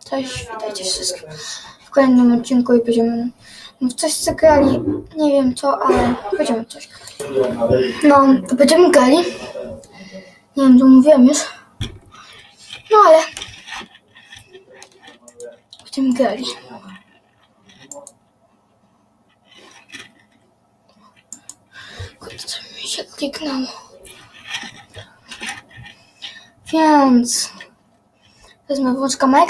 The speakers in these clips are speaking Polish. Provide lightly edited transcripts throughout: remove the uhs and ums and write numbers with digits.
Cześć, witajcie wszystkich w kolejnym odcinku i będziemy w coś zagrali, nie wiem co, ale będziemy coś grali. No, to będziemy grali, nie wiem, to mówiłem już, no ale będziemy grali. Kurde, co mi się kliknęło. Więc wezmę włącz kamerkę.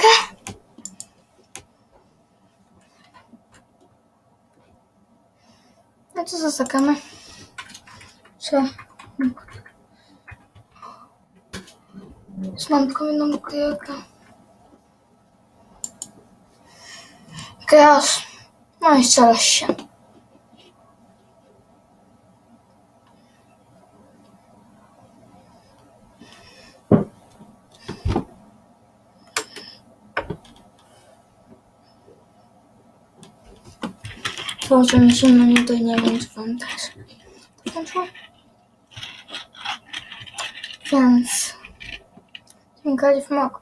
No co za zakamy? Co? Mam tylko jedną kryjówkę. Grasz. No i strzelasz się. Boże, mi się nie do nie wiem, czy wam też włączyło. Więc grali w mok.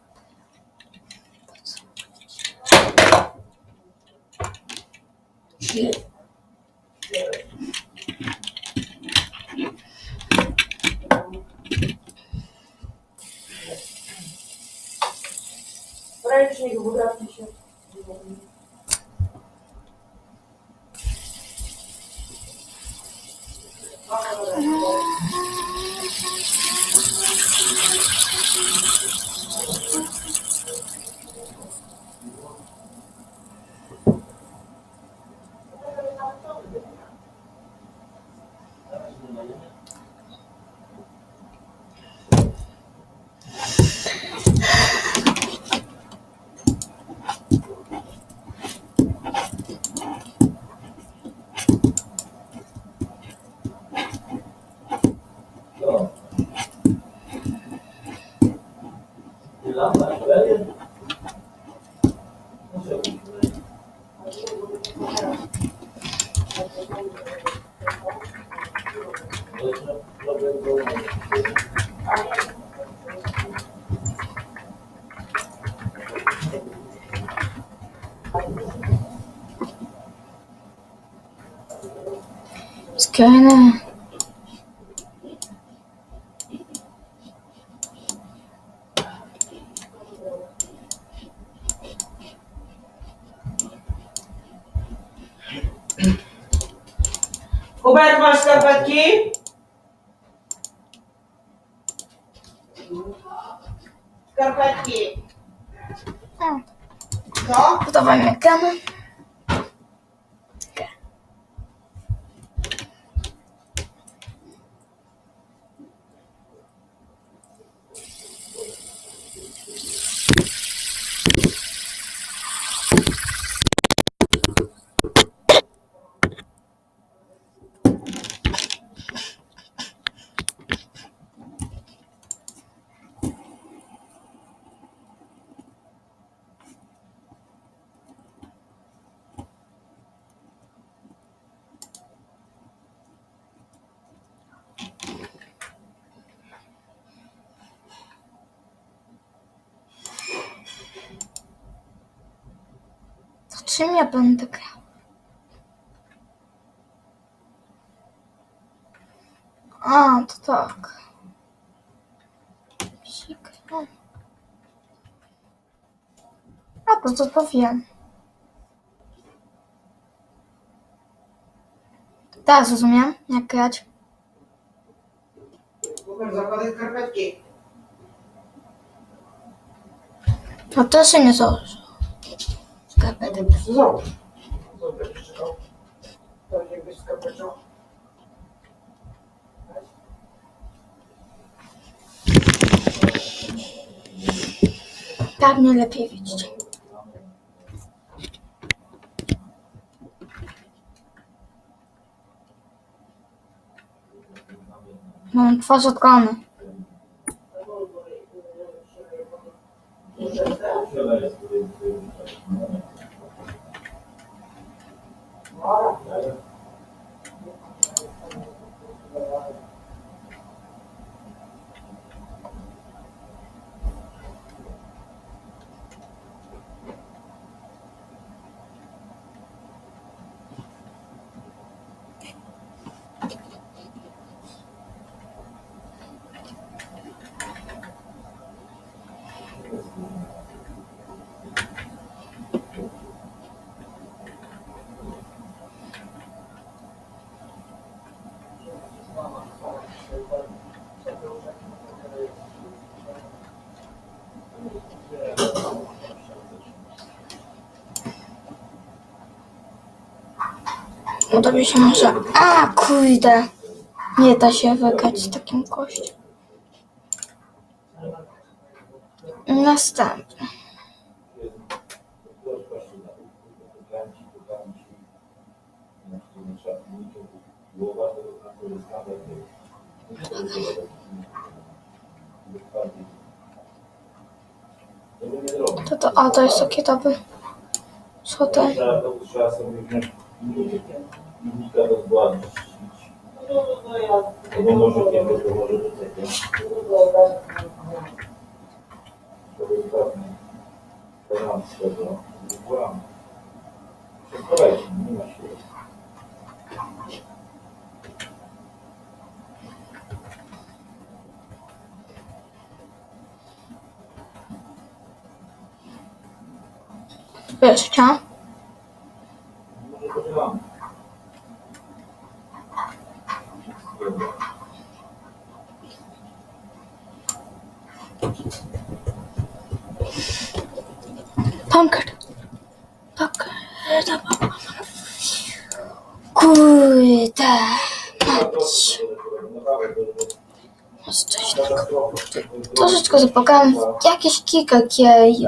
Ręcznik utrafi się. Skyne. Hubert, masz skarpetki? Skarpetki. No? Podawaj mi ekran. To czym ja będę grał? A, to tak. A, to wiem. Teraz rozumiem, jak grać. Hubert, zakładaj skarpetki. No to się nie założy. Skarpetek. Zobacz. Zobacz, czekał. To jakbyś skarpetką. Tak mnie lepiej widzieć. Mam twarz odklony. Uda mi się może... A, kurde. Nie da się wygrać z takim kościem. Następny. To jest takie dobre. Co to? Trzeba sobie wziąć silnika do zbłady. Bo może kiedy to może być takie. To jest pewnie. Teraz z tego. Zbłamy. Przekonajcie, nie ma siły. Jeszcze. Może poczekamy. Pumpkin. Kurde. Mać. Coś takiego. Troszeczkę zapakałem jakieś kilka gier.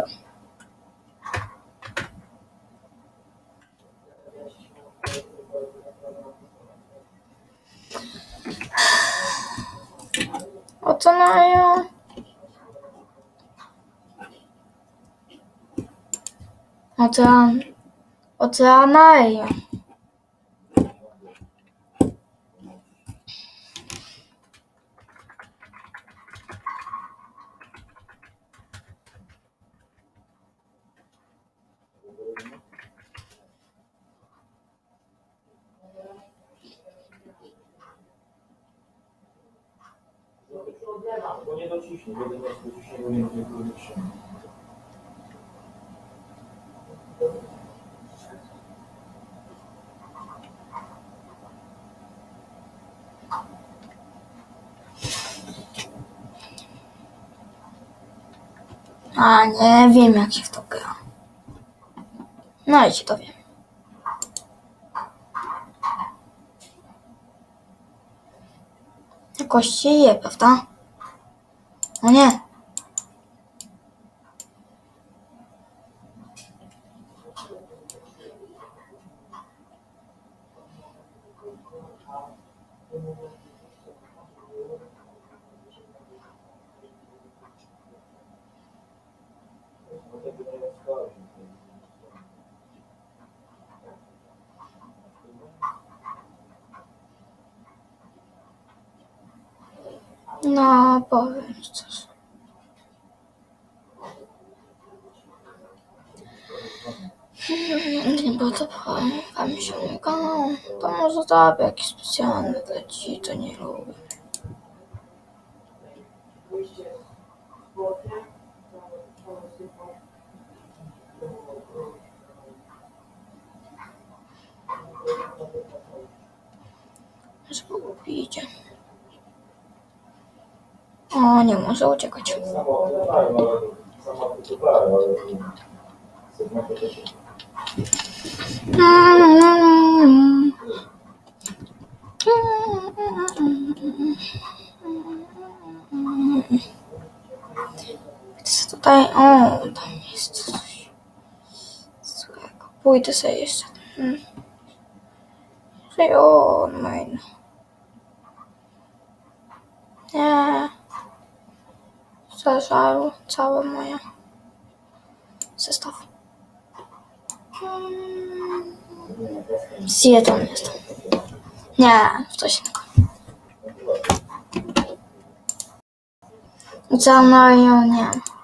Oceanaria. Oceanaria. Bo nie dociśnie, bo nie dociśnie, bo nie dociśnie. A nie wiem, jak się w to gra. No i się dowiem. Jakoś się je, prawda? No nie. No, powiem coś. Nie było to wam się kanał. To może zrobię jakiś specjalny dla ci, to nie lubię. Może pogubicie. O, nie może uciekać. Tutaj, o, tam jest coś. Słuchajko, pójdę sobie jeszcze. O, main. Nie. Zażarł całe moje zestaw. Zjedzą jest. Nie, coś innego. Za Mario nie.